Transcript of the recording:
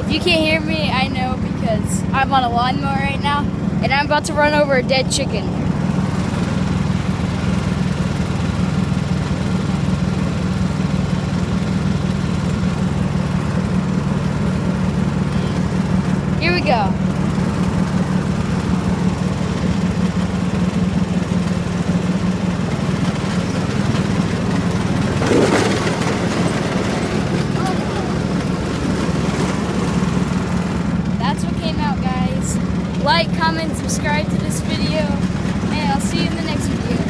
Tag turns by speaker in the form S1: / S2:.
S1: If you can't hear me, I know because I'm on a lawnmower right now, and I'm about to run over a dead chicken. Here we go. That's what came out, guys. Like, comment, subscribe to this video, and I'll see you in the next video.